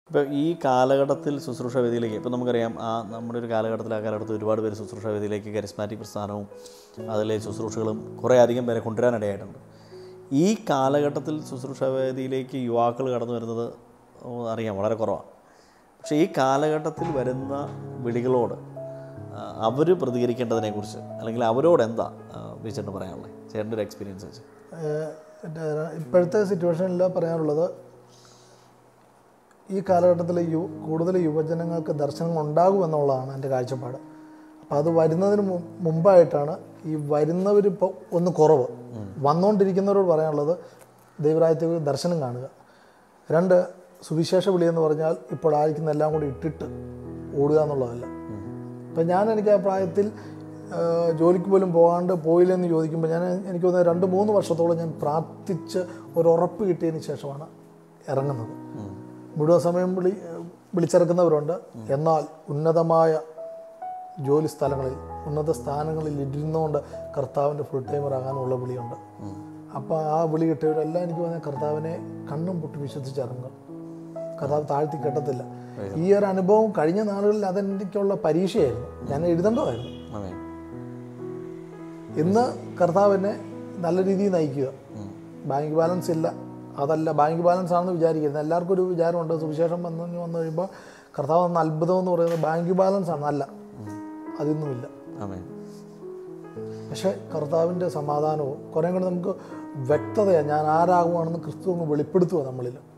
ഇപ്പോൾ ഈ കാലഘട്ടത്തിൽ ശുശ്രൂഷ വേദിയിലേക്ക് ഇപ്പോൾ നമുക്കറിയാം നമ്മുടെ ഒരു കാലഘട്ടത്തിൽ ആ കാലഘട്ടത്തിൽ ഒരുപാട് പേര് ശുശ്രൂഷ വേദിയിലേക്ക് കരിസ്മാറ്റിക് പ്രസ്ഥാനവും അതിലെ ശുശ്രൂഷകളും കുറേ അധികം പേരെ കൊണ്ടുവരാനിടയായിട്ടുണ്ട്. ഈ കാലഘട്ടത്തിൽ ശുശ്രൂഷ വേദിയിലേക്ക് യുവാക്കൾ കടന്നു വരുന്നത് അറിയാം വളരെ കുറവാണ്. പക്ഷേ ഈ കാലഘട്ടത്തിൽ വരുന്ന വിളികളോട് അവർ പ്രതികരിക്കേണ്ടതിനെക്കുറിച്ച് അല്ലെങ്കിൽ അവരോട് എന്താ ചേട്ടന് പറയാനുള്ളത്? ചേട്ടൻ്റെ ഒരു എക്സ്പീരിയൻസ് വെച്ച് ഇപ്പോഴത്തെ സിറ്റുവേഷനിൽ പറയാനുള്ളത്, ഈ കാലഘട്ടത്തിൽ കൂടുതൽ യുവജനങ്ങൾക്ക് ദർശനങ്ങൾ ഉണ്ടാകുമെന്നുള്ളതാണ് എൻ്റെ കാഴ്ചപ്പാട്. അപ്പോൾ അത് വരുന്നതിന് മുമ്പായിട്ടാണ് ഈ വരുന്നവരിപ്പോൾ ഒന്ന് കുറവ്. വന്നുകൊണ്ടിരിക്കുന്നവരോട് പറയാനുള്ളത്, ദൈവരാജ്യത്തിൽ ദർശനം കാണുക. 2, സുവിശേഷ വിളി എന്ന് പറഞ്ഞാൽ ഇപ്പോൾ ആയിരിക്കുന്ന എല്ലാം കൂടി ഇട്ടിട്ട് ഓടുക എന്നുള്ളതല്ല. ഇപ്പം എനിക്ക് ആ പ്രായത്തിൽ ജോലിക്ക് പോലും പോയില്ലെന്ന് ചോദിക്കുമ്പോൾ എനിക്ക് തോന്നുന്നത് 2-3 വർഷത്തോളം ഞാൻ പ്രാർത്ഥിച്ച് ഒരു ഉറപ്പ് കിട്ടിയതിന് ശേഷമാണ് ഇറങ്ങുന്നത്. മുഴുവൻ സമയം വിളിച്ചിറക്കുന്നവരുണ്ട്. എന്നാൽ ഉന്നതമായ ജോലി സ്ഥലങ്ങളിൽ, ഉന്നത സ്ഥാനങ്ങളിൽ ഇരുന്നുകൊണ്ട് കർത്താവിൻ്റെ ഫുൾ ടൈമറാകാനുള്ള വിളിയുണ്ട്. അപ്പോൾ ആ വിളി കിട്ടിയവരെല്ലാം എനിക്ക് പറഞ്ഞാൽ കർത്താവിനെ കണ്ണും പൊട്ടി വിശ്വസിച്ചിറങ്ങും. കർത്താവ് താഴ്ത്തി കെട്ടത്തില്ല. ഈ ഒരു അനുഭവം കഴിഞ്ഞ നാളുകളിൽ അതെനിക്കുള്ള പരീക്ഷയായിരുന്നു. ഞാൻ എഴുതേണ്ടതായിരുന്നു. ഇന്ന് കർത്താവിനെ നല്ല രീതിയിൽ നയിക്കുക. ബാങ്ക് ബാലൻസ് ഇല്ല, അതല്ല ബാങ്ക് ബാലൻസ് ആണെന്ന് വിചാരിക്കുന്നത്. എല്ലാവർക്കും ഒരു വിചാരമുണ്ട്, സുവിശേഷം വന്നു കഴിയുമ്പോൾ കർത്താവ് എന്ന അത്ഭുതം എന്ന് പറയുന്നത് ബാങ്ക് ബാലൻസ് ആണ്. അല്ല, അതൊന്നുമില്ല. പക്ഷേ കർത്താവിൻ്റെ സമാധാനവും കുറേ കൂടി നമുക്ക് വ്യക്തതയാണ്. ഞാൻ ആരാകുവാണെന്ന് ക്രിസ്തു അങ്ങ് വെളിപ്പെടുത്തുക നമ്മളിൽ.